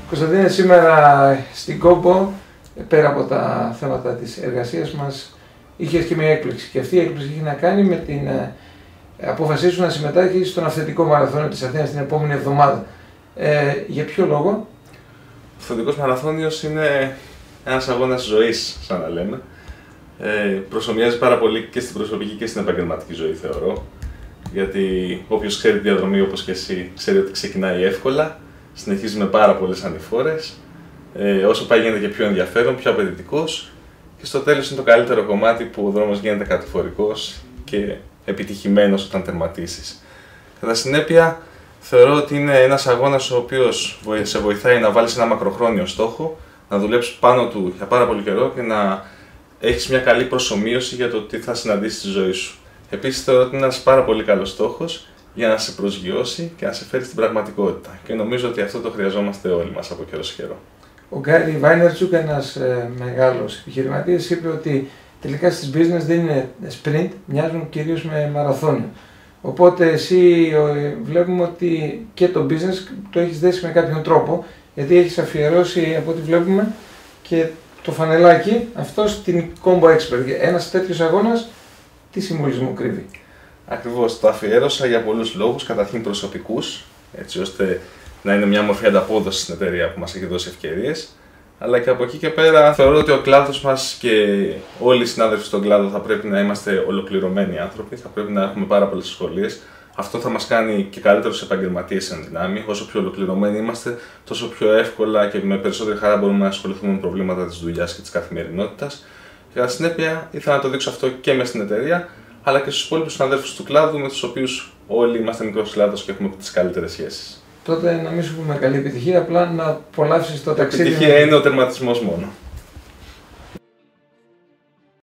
Κωνσταντίνε, σήμερα στην Κόμπο, πέρα από τα θέματα της εργασίας μας, είχες και μια έκπληξη. Και αυτή η έκπληξη έχει να κάνει με την απόφασή σου να συμμετάχεις στον αυθεντικό μαραθώνιο της Αθήνας την επόμενη εβδομάδα. Για ποιο λόγο? Ο αυθεντικός μαραθώνιος είναι ένας αγώνας ζωής, σαν να λέμε. Προσομοιάζει πάρα πολύ και στην προσωπική και στην επαγγελματική ζωή, θεωρώ. Γιατί όποιος ξέρει τη διαδρομή όπως και εσύ, ξέρει ότι ξεκινάει εύκολα, συνεχίζει με πάρα πολλές ανηφόρες. Όσο πάει γίνεται και πιο ενδιαφέρον, πιο απαιτητικός, και στο τέλος είναι το καλύτερο κομμάτι που ο δρόμος γίνεται κατηφορικός και επιτυχημένος όταν τερματίσεις. Κατά συνέπεια, θεωρώ ότι είναι ένας αγώνας ο οποίος σε βοηθάει να βάλεις ένα μακροχρόνιο στόχο, να δουλέψεις πάνω του για πάρα πολύ καιρό και να έχεις μια καλή προσομοίωση για το τι θα συναντήσεις στη ζωή σου. Επίσης, θεωρώ ότι είναι ένας πάρα πολύ καλός στόχος για να σε προσγειώσει και να σε φέρει στην πραγματικότητα. Και νομίζω ότι αυτό το χρειαζόμαστε όλοι μας από καιρό σε καιρό. Ο Γκάρι Βάινερτσουκ, ένας μεγάλος επιχειρηματίας, είπε ότι τελικά στις business δεν είναι sprint, μοιάζουν κυρίως με μαραθώνιο. Οπότε εσύ βλέπουμε ότι και το business το έχεις δέσει με κάποιον τρόπο, γιατί έχεις αφιερώσει από ό,τι βλέπουμε και το φανελάκι αυτό στην Combo Expert. Ένας τέτοιος αγώνας τι συμβολισμό κρύβει? Ακριβώς, το αφιέρωσα για πολλούς λόγους, καταρχήν προσωπικούς, έτσι ώστε να είναι μια μορφή ανταπόδοση στην εταιρεία που μας έχει δώσει ευκαιρίες. Αλλά και από εκεί και πέρα θεωρώ ότι ο κλάδος μας και όλοι οι συνάδελφοι στον κλάδο θα πρέπει να είμαστε ολοκληρωμένοι άνθρωποι, θα πρέπει να έχουμε πάρα πολλές σχολίες. Αυτό θα μας κάνει και καλύτερους επαγγελματίες εν δυνάμει. Όσο πιο ολοκληρωμένοι είμαστε, τόσο πιο εύκολα και με περισσότερη χαρά μπορούμε να ασχοληθούμε με προβλήματα της δουλειάς και της καθημερινότητας. Και κατά συνέπεια ήθελα να το δείξω αυτό και μες στην εταιρεία, αλλά και στους υπόλοιπους συναδέλφους του κλάδου, με τους οποίους όλοι είμαστε μικρός κλάδος και έχουμε τις καλύτερες σχέσεις. Τότε να μην σου πούμε καλή επιτυχία, απλά να απολαύσεις το ταξίδι. Η επιτυχία είναι ο τερματισμός μόνο.